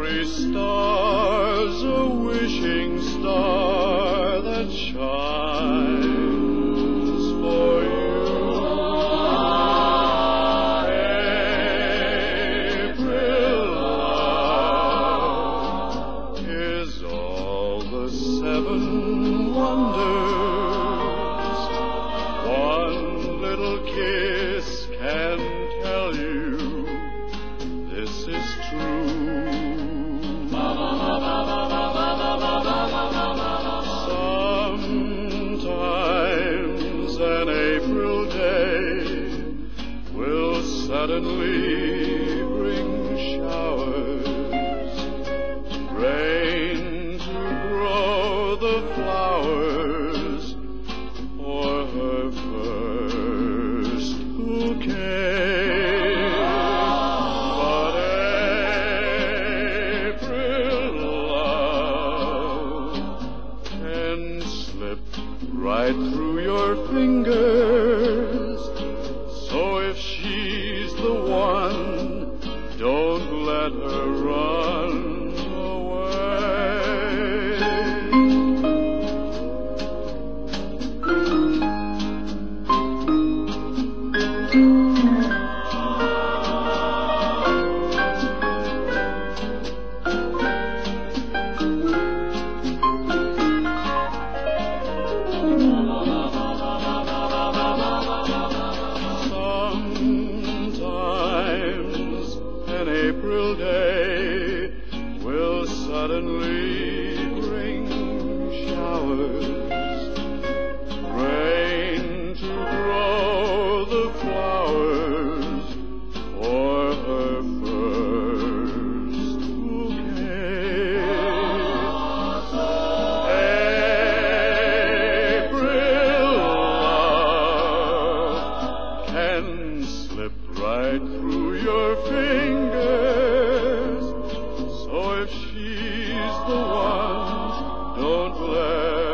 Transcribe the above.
Every star's a wishing star that shines for you. April love is all the seven wonders. One little kiss can tell you this is true. Sometimes an April day will suddenly bring showers, rain to grow the flowers for her first bouquet. Right through your fingers. So if she's the one, don't let her run Sometimes an April day will suddenly bring showers, rain to grow the flowers for her first bouquet. April love can slip right through your fingers. So if she's the one, don't let